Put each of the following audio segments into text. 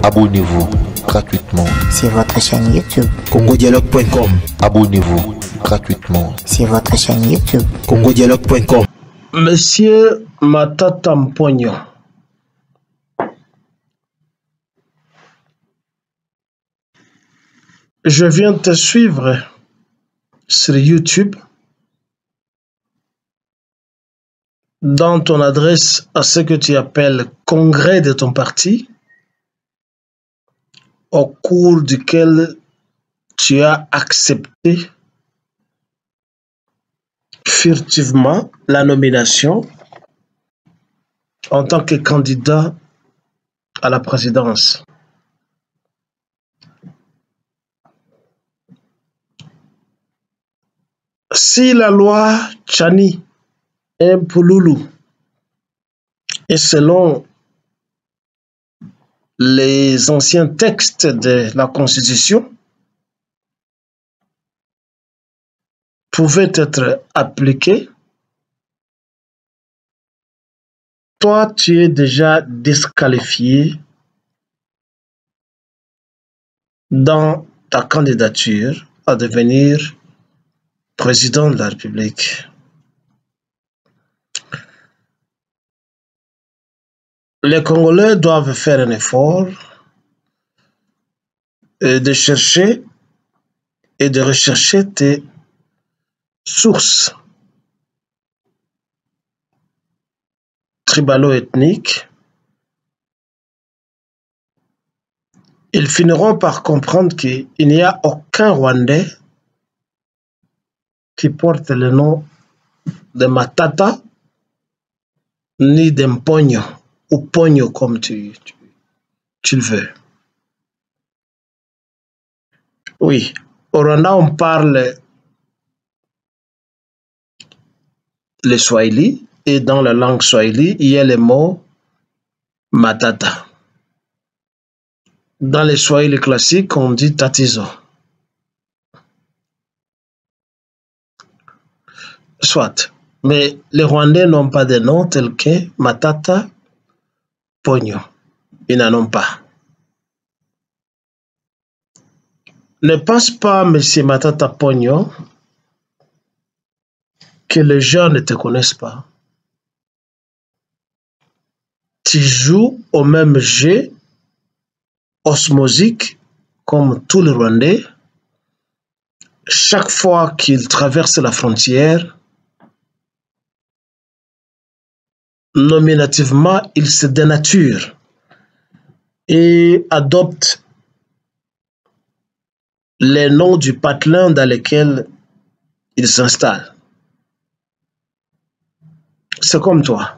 Abonnez-vous gratuitement sur votre chaîne YouTube congodialogue.com. Abonnez-vous gratuitement sur votre chaîne YouTube congodialogue.com. Monsieur Matata Mponyo, je viens te suivre sur YouTube dans ton adresse à ce que tu appelles congrès de ton parti, au cours duquel tu as accepté furtivement la nomination en tant que candidat à la présidence. Si la loi Tchani Mpululu est selon les anciens textes de la Constitution, pouvait être appliquée, toi tu es déjà disqualifié dans ta candidature à devenir président de la République. Les Congolais doivent faire un effort de chercher et de rechercher tes sources tribalo-ethniques. Ils finiront par comprendre qu'il n'y a aucun Rwandais qui porte le nom de Matata ni de Mponyo ou Ponyo comme tu le veux. Oui, au Rwanda on parle le Swahili et dans la langue Swahili il y a le mot Matata. Dans le Swahili classique on dit Tatizo. Soit, mais les Rwandais n'ont pas de nom tel que Matata Ponyo. Ils n'en ont pas. Ne pense pas, monsieur Matata Ponyo, que les gens ne te connaissent pas. Tu joues au même jeu osmosique comme tous les Rwandais. Chaque fois qu'ils traversent la frontière, nominativement, ils se dénaturent et adoptent les noms du patelin dans lequel ils s'installent. C'est comme toi.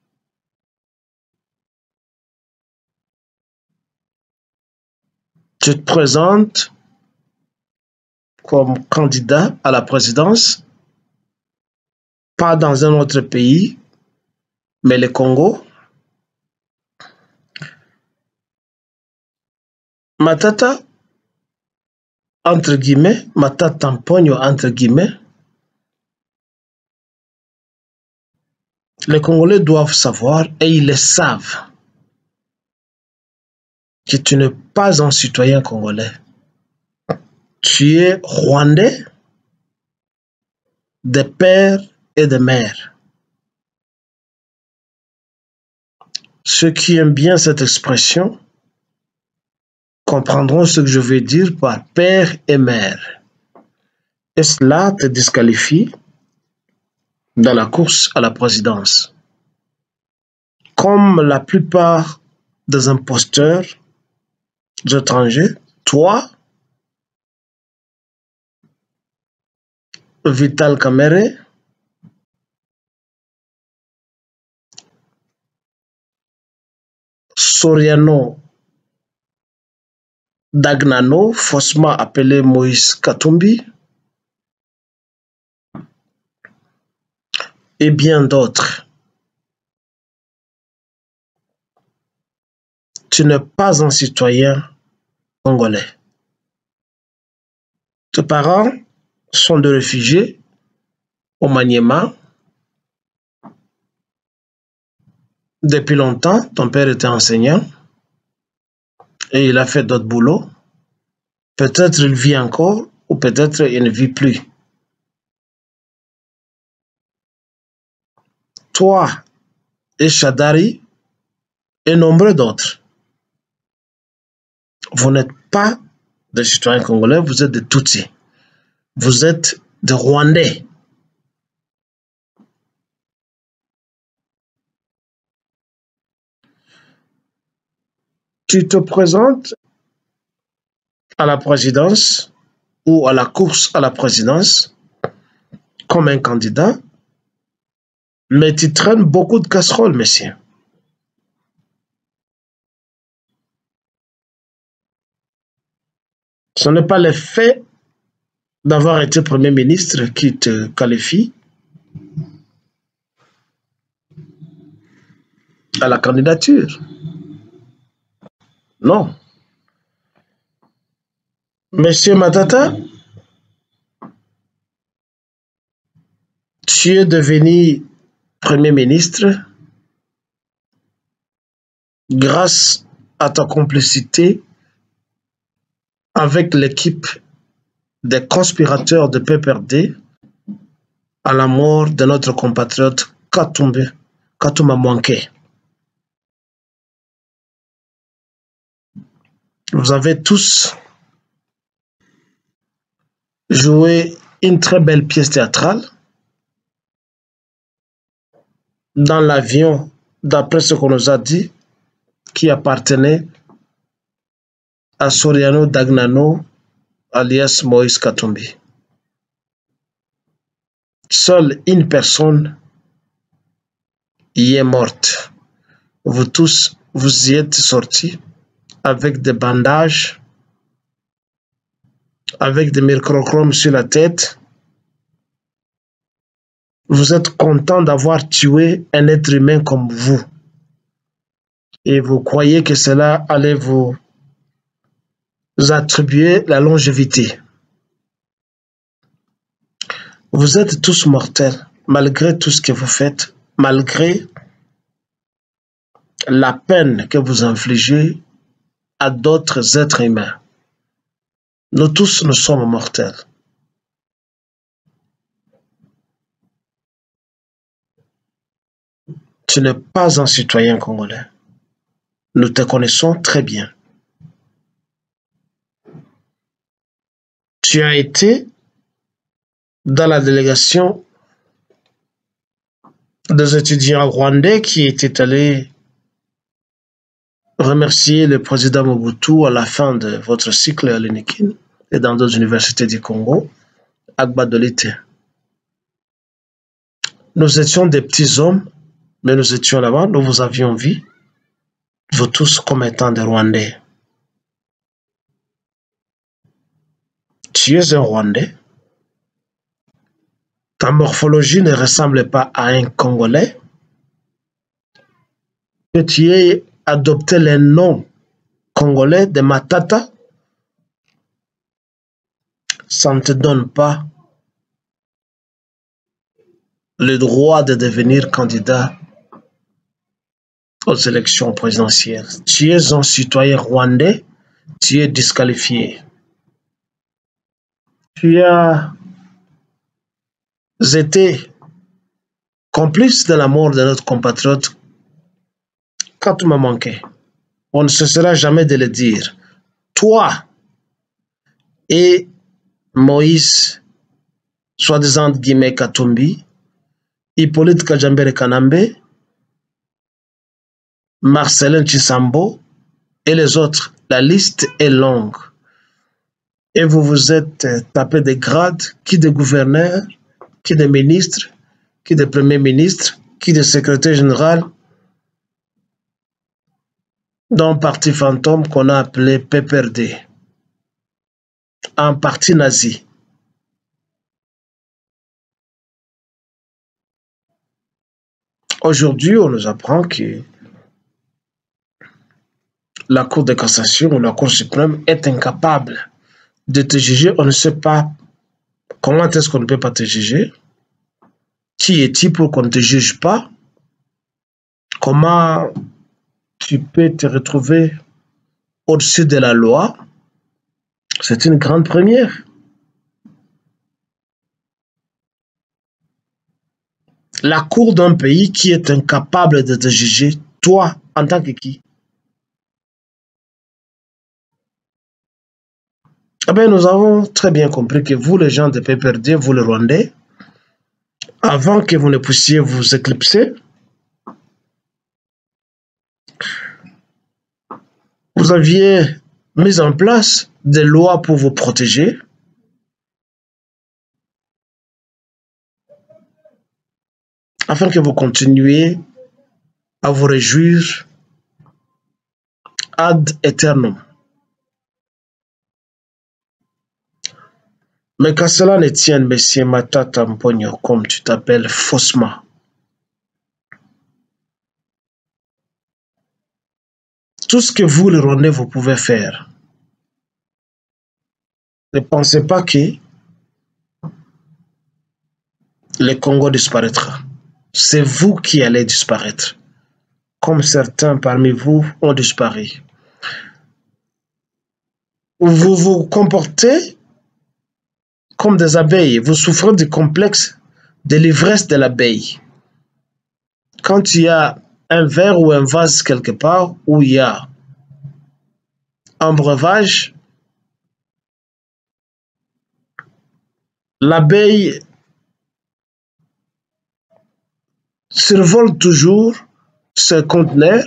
Tu te présentes comme candidat à la présidence, pas dans un autre pays, mais le Congo. Matata, entre guillemets, Matata Mponyo, entre guillemets, les Congolais doivent savoir, et ils le savent, que tu n'es pas un citoyen congolais. Tu es rwandais de père et de mère. Ceux qui aiment bien cette expression comprendront ce que je veux dire par père et mère. Et cela te disqualifie dans la course à la présidence. Comme la plupart des imposteurs étrangers, toi, Vital Kamerhe, Soriano Dagnano, faussement appelé Moïse Katumbi, et bien d'autres. Tu n'es pas un citoyen congolais. Tes parents sont des réfugiés au Maniema. Depuis longtemps, ton père était enseignant. et il a fait d'autres boulots. Peut-être il vit encore ou peut-être il ne vit plus. Toi et Shadari et nombreux d'autres, vous n'êtes pas des citoyens congolais, vous êtes des Tutsis. Vous êtes des Rwandais. Tu te présentes à la présidence ou à la course à la présidence comme un candidat, mais tu traînes beaucoup de casseroles, monsieur. Ce n'est pas le fait d'avoir été Premier ministre qui te qualifie à la candidature. Non. Monsieur Matata, tu es devenu Premier ministre grâce à ta complicité avec l'équipe des conspirateurs de PPRD à la mort de notre compatriote Katouma Mwanké. Vous avez tous joué une très belle pièce théâtrale dans l'avion, d'après ce qu'on nous a dit, qui appartenait à Soriano Dagnano, alias Moïse Katumbi. Seule une personne y est morte. Vous tous, vous y êtes sortis avec des bandages, avec des microchromes sur la tête. Vous êtes content d'avoir tué un être humain comme vous. Et vous croyez que cela allait vous attribuer la longévité. Vous êtes tous mortels, malgré tout ce que vous faites, malgré la peine que vous infligez à d'autres êtres humains. Nous tous, nous sommes mortels. Tu n'es pas un citoyen congolais. Nous te connaissons très bien. Tu as été dans la délégation des étudiants rwandais qui étaient allés remercier le président Mobutu à la fin de votre cycle à l'Unikin et dans d'autres universités du Congo, à Gbadolite. Nous étions des petits hommes, mais nous étions là-bas, nous vous avions vu, vous tous comme étant des Rwandais. Tu es un Rwandais. Ta morphologie ne ressemble pas à un Congolais. Que tu aies adopté le nom congolais de Matata, ça ne te donne pas le droit de devenir candidat aux élections présidentielles. Tu es un citoyen rwandais, tu es disqualifié. Tu as été complice de la mort de notre compatriote Katouma Mwanké. On ne cessera jamais de le dire. Toi et Moïse, soi-disant Guimé Katumbi, Hippolyte Kajambere Kanambe, Marcelin Chisambo et les autres. La liste est longue. Et vous vous êtes tapé des grades, qui de gouverneur, qui de ministre, qui de premier ministre, qui de secrétaire général, d'un parti fantôme qu'on a appelé PPRD, un parti nazi. Aujourd'hui, on nous apprend que la Cour de cassation ou la Cour suprême est incapable de te juger. On ne sait pas comment est-ce qu'on ne peut pas te juger. Qui es-tu pour qu'on ne te juge pas? Comment tu peux te retrouver au-dessus de la loi, c'est une grande première. La cour d'un pays qui est incapable de te juger, toi, en tant que qui? Eh bien, nous avons très bien compris que vous, les gens de PPRD, vous, les Rwandais, avant que vous ne puissiez vous éclipser, vous aviez mis en place des lois pour vous protéger, afin que vous continuiez à vous réjouir ad aeternum. Mais qu'à cela ne tienne, Monsieur Matata Mpogno, comme tu t'appelles faussement, tout ce que vous, les Rwandais, vous pouvez faire, ne pensez pas que le Congo disparaîtra. C'est vous qui allez disparaître, comme certains parmi vous ont disparu. Vous vous comportez comme des abeilles, vous souffrez du complexe de l'ivresse de l'abeille. Quand il y a un verre ou un vase quelque part où il y a un breuvage, l'abeille survole toujours ce conteneur.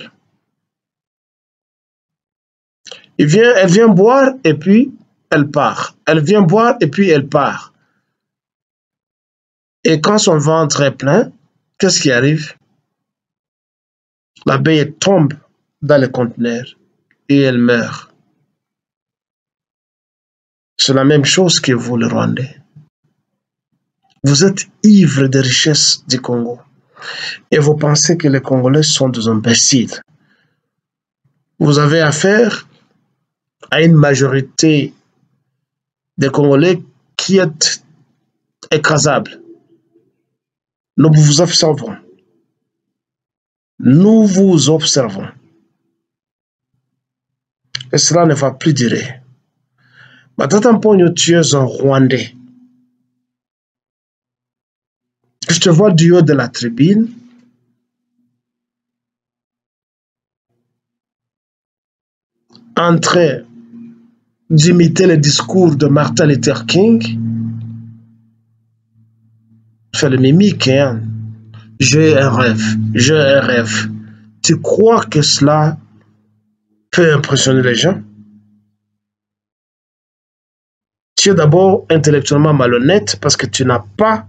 Elle vient boire et puis elle part. Elle vient boire et puis elle part. Et quand son ventre est plein, qu'est-ce qui arrive? L'abeille tombe dans le conteneur et elle meurt. C'est la même chose que vous, les Rwandais. Vous êtes ivres des richesses du Congo. Et vous pensez que les Congolais sont des imbéciles. Vous avez affaire à une majorité des Congolais qui est écrasable. Nous vous observons. Nous vous observons. Et cela ne va plus durer. Matata Mpogno, tu es un Rwandais. Je te vois du haut de la tribune. En train d'imiter le discours de Martin Luther King. Fais le mimique, hein? J'ai un rêve, j'ai un rêve. Tu crois que cela peut impressionner les gens? Tu es d'abord intellectuellement malhonnête parce que tu n'as pas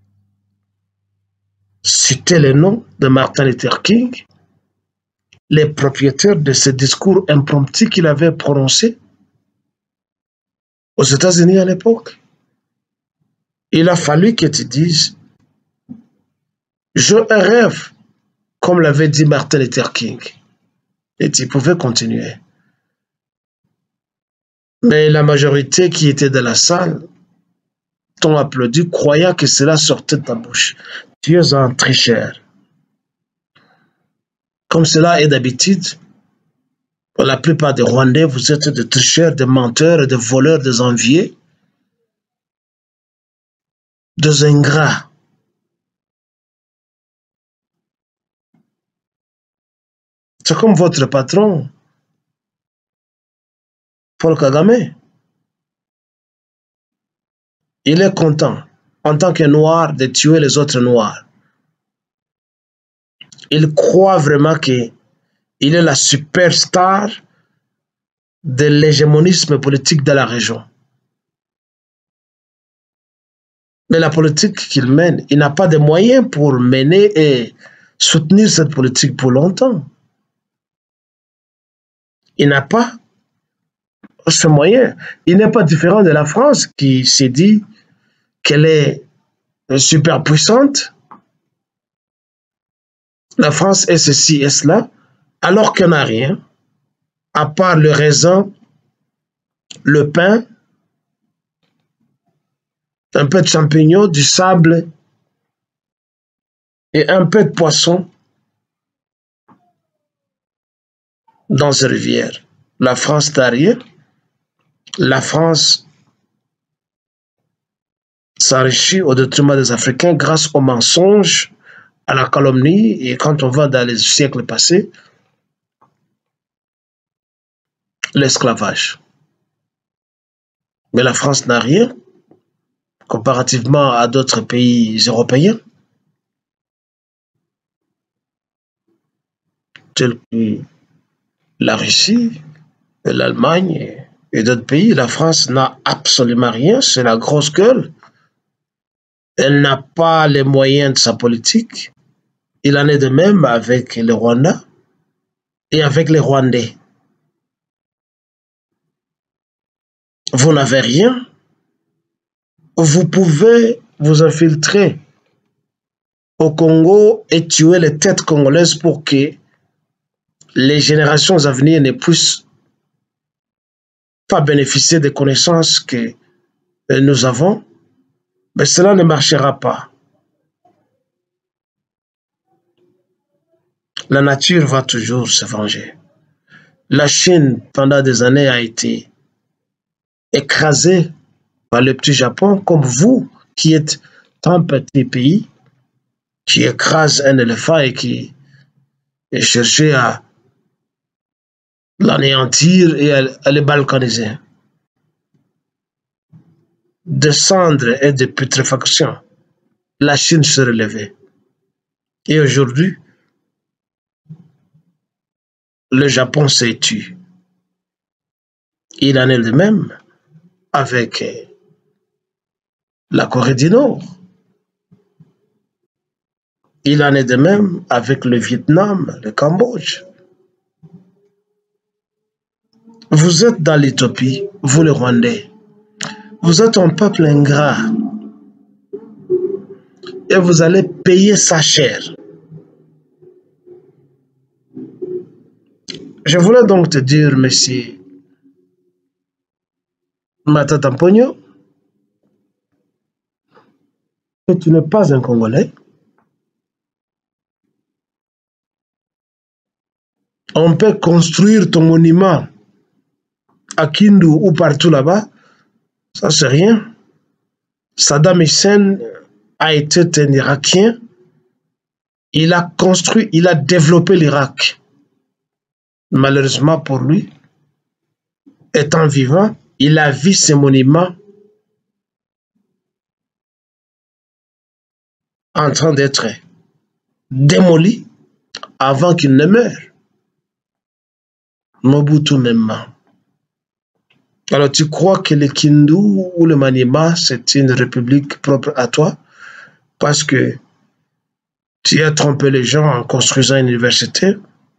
cité le nom de Martin Luther King, les propriétaires de ce discours impromptu qu'il avait prononcé aux États-Unis à l'époque. Il a fallu que tu dises « Je rêve », comme l'avait dit Martin Luther King. Et tu pouvais continuer. Mais la majorité qui était dans la salle t'ont applaudi, croyant que cela sortait de ta bouche. Tu es un tricheur. Comme cela est d'habitude, pour la plupart des Rwandais, vous êtes des tricheurs, des menteurs, des voleurs, des envieux, des ingrats. C'est comme votre patron, Paul Kagame. Il est content, en tant que noir, de tuer les autres noirs. Il croit vraiment qu'il est la superstar de l'hégémonisme politique de la région. Mais la politique qu'il mène, il n'a pas de moyens pour mener et soutenir cette politique pour longtemps. Il n'a pas ce moyen. Il n'est pas différent de la France qui s'est dit qu'elle est super puissante. La France est ceci et cela, alors qu'elle n'a rien, à part le raisin, le pain, un peu de champignons, du sable et un peu de poisson dans ces rivières. La France n'a rien. La France s'enrichit au détriment des Africains grâce aux mensonges, à la calomnie, et quand on va dans les siècles passés, l'esclavage. Mais la France n'a rien, comparativement à d'autres pays européens, tels que la Russie, l'Allemagne et d'autres pays. La France n'a absolument rien, c'est la grosse gueule. Elle n'a pas les moyens de sa politique. Il en est de même avec le Rwanda et avec les Rwandais. Vous n'avez rien. Vous pouvez vous infiltrer au Congo et tuer les têtes congolaises pour que les générations à venir ne puissent pas bénéficier des connaissances que nous avons. Mais cela ne marchera pas. La nature va toujours se venger. La Chine, pendant des années, a été écrasée par le petit Japon, comme vous, qui êtes un petit pays, qui écrase un éléphant et qui cherche à l'anéantir et à le balkaniser. De cendres et de putréfaction, la Chine se relevait. Et aujourd'hui, le Japon s'est tué. Il en est de même avec la Corée du Nord. Il en est de même avec le Vietnam, le Cambodge. Vous êtes dans l'utopie, vous les Rwandais. Vous êtes un peuple ingrat. Et vous allez payer sa chair. Je voulais donc te dire, monsieur Matata Mpogno, que tu n'es pas un Congolais. On peut construire ton monument à Kindu ou partout là-bas, ça c'est rien. Saddam Hussein a été un Irakien. Il a construit, il a développé l'Irak. Malheureusement pour lui, étant vivant, il a vu ces monuments en train d'être démolis avant qu'il ne meure. Mobutu même. Alors tu crois que le Kindu ou le Maniema, c'est une république propre à toi parce que tu as trompé les gens en construisant une université?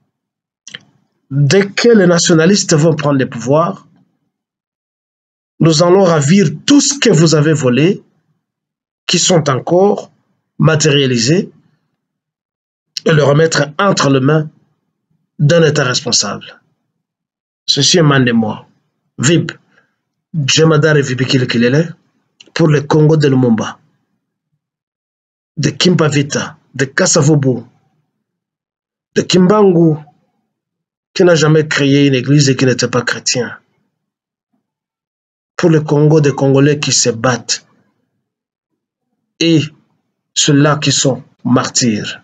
Dès que les nationalistes vont prendre le pouvoir, nous allons ravir tout ce que vous avez volé, qui sont encore matérialisés, et le remettre entre les mains d'un État responsable. Ceci est Mandemo, Vib, Jemadar et Vibikile Kilele, pour le Congo de Lumumba, de Kimpavita, de Kasavubu, de Kimbangu, qui n'a jamais créé une église et qui n'était pas chrétien. Pour le Congo des Congolais qui se battent et ceux-là qui sont martyrs.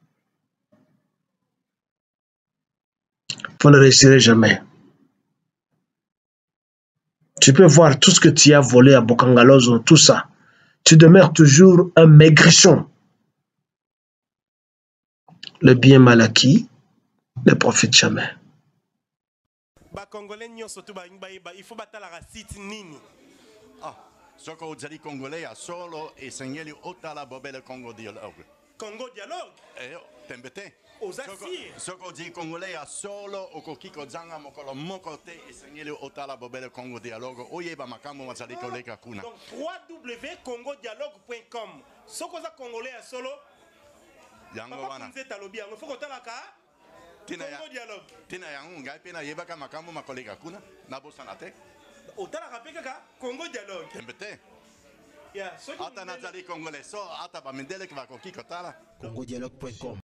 Vous ne réussirez jamais. Tu peux voir tout ce que tu as volé à Bokangalozo, tout ça. Tu demeures toujours un maigrichon. Le bien mal acquis ne profite jamais. Congolais il faut battre la site nini. Ah, ce qu'on dit Congolais à solo et Seigneur Otala Bobel Congo dialogue. Congo dialogue. Tembete. Aux assires. Ce qu'on dit Congolais à solo au Kokiko Zanga Mokolo Mokote et Seigneur Otala Bobel Congo dialogue. Oyeba Makamo Mazali Koleka Kuna. Donc www.congodialogue.com. Ce qu'on a Congolais à solo. Yango wana. Il faut qu'on talaka. Congo dialogue. Tina yangu ngai pena yebaka makambo makoleka kuna nabosana te. Otala kapeka Congo dialogue. Tembete. Ya, ata nazali congolais so ata bamendele ki bakoki kotala congodialogue.com